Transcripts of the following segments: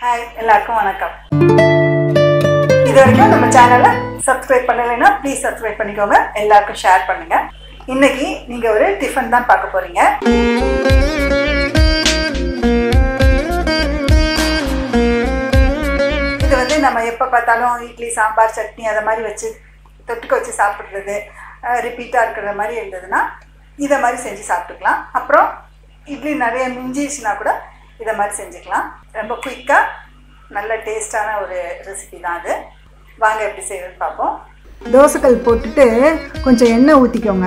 Hi எல்லாருக்கும் வணக்கம். இது வரைக்கும் நம்ம சேனலை சப்ஸ்கிரைப் பண்ணலைன்னா ப்ளீஸ் சப்ஸ்கிரைப் பண்ணிக்கோங்க, எல்லாருக்கும் ஷேர் பண்ணுங்க. இன்னைக்கு நீங்க ஒரு டிஃபன் தான் பார்க்க போறீங்க. இது வந்து நம்ம எப்போ பார்த்தாலும் இட்லி சாம்பார் சட்னி அதை மாதிரி வச்சு தொட்டுக்க வச்சு சாப்பிட்றது ரிப்பீட்டாக இருக்கிற மாதிரி இருந்ததுன்னா இதை மாதிரி செஞ்சு சாப்பிட்டுக்கலாம். அப்புறம் இட்லி நிறைய மிஞ்சிச்சுன்னா கூட இதை மாதிரி செஞ்சுக்கலாம். ரொம்ப குயிக்காக நல்ல டேஸ்டான ஒரு ரெசிபி தான் அது. வாங்க எப்படி செய்யறதுன்னு பார்ப்போம். தோசைக்கல் போட்டுட்டு கொஞ்சம் எண்ணெய் ஊற்றிக்கோங்க.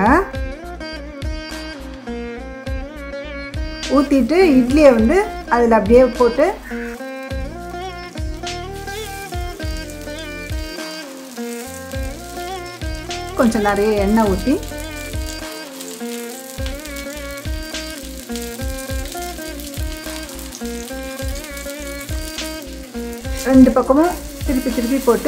ஊற்றிட்டு இட்லியை வந்து அதில் அப்படியே போட்டு கொஞ்சம் நிறைய எண்ணெய் ஊற்றி ரெண்டு பக்கமும் திருப்பி திருப்பி போட்டு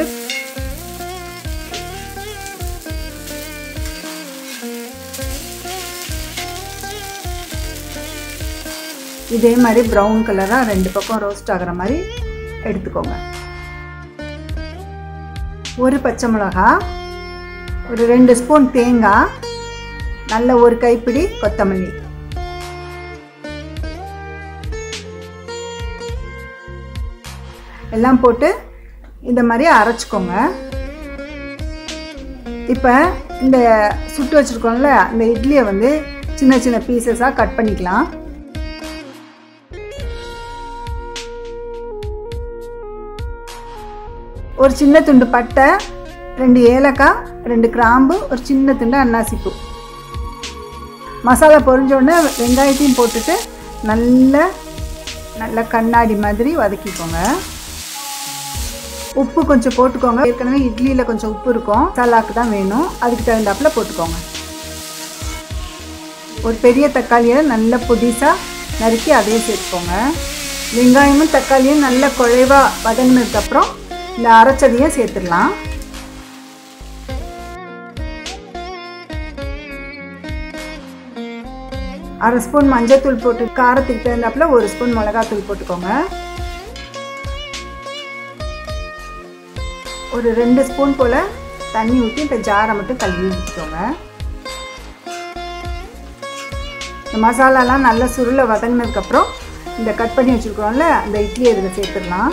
இதே மாதிரி ப்ரௌன் கலராக ரெண்டு பக்கம் ரோஸ்ட் ஆகிற மாதிரி எடுத்துக்கோங்க. ஒரு பச்சை மிளகா, ஒரு 2 ஸ்பூன் தேங்காய், நல்ல ஒரு கைப்பிடி கொத்தமல்லி, எல்லாம் போட்டு இந்த மாதிரி அரைச்சிக்கோங்க. இப்போ இந்த சுட்டு வச்சுருக்கோம்ல அந்த இட்லியை வந்து சின்ன சின்ன பீசஸாக கட் பண்ணிக்கலாம். ஒரு சின்ன துண்டு பட்டை, 2 ஏலக்காய், 2 கிராம்பு, ஒரு சின்ன துண்டு அன்னாசிப்பூ. மசாலா பொரிஞ்சோடனே வெங்காயத்தையும் போட்டுட்டு நல்ல கண்ணாடி மாதிரி வதக்கிக்கோங்க. உப்பு கொஞ்சம் போட்டுக்கோங்க. ஏற்கனவே இட்லியில் கொஞ்சம் உப்பு இருக்கும், மசாலாவுக்கு தான் வேணும், அதுக்கு தகுந்தாப்பில் போட்டுக்கோங்க. ஒரு பெரிய தக்காளியை நல்ல பொடிசாக நறுக்கி அதையும் சேர்த்துக்கோங்க. வெங்காயமும் தக்காளியும் நல்ல குழைவாக வதங்கினதுக்கப்புறம் இந்த அரைச்சதையும் சேர்த்துடலாம். அரை ஸ்பூன் மஞ்சள் போட்டு காரத்துக்கு தகுந்தாப்பில் 1 ஸ்பூன் மிளகாத்தூள் போட்டுக்கோங்க. ஒரு 2 ஸ்பூன் போல் தண்ணி ஊற்றி இந்த ஜாரை மட்டும் கழுவி ஊற்றிக்கோங்க. இந்த மசாலாலாம் நல்லா சுருளை வதங்கினதுக்கப்புறம் இந்த கட் பண்ணி வச்சுருக்கோம்ல அந்த இட்லியை இதில் சேர்த்துடலாம்.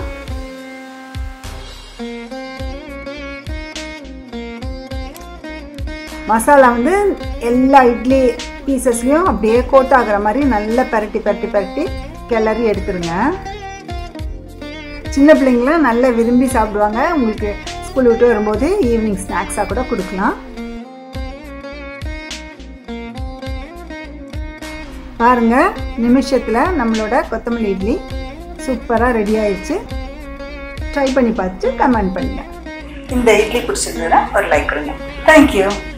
மசாலா வந்து எல்லா இட்லி பீசஸ்லையும் அப்படியே கோட் ஆகிற மாதிரி நல்லா பரட்டி கிளறி எடுத்துருங்க. சின்ன பிள்ளைங்களாம் நல்லா விரும்பி சாப்பிடுவாங்க. உங்களுக்கு ஸ்கூல் விட்டு வரும்போது ஈவினிங் ஸ்நாக்ஸாக கூட கொடுக்கலாம். பாருங்கள், நிமிஷத்தில் நம்மளோட கொத்தமல்லி இட்லி சூப்பராக ரெடி ஆயிடுச்சு. ட்ரை பண்ணி பார்த்துட்டு கமெண்ட் பண்ணுங்கள். இந்த இட்லி பிடிச்சிருந்ததுன்னா ஒரு லைக் கொடுங்க. தேங்க்யூ.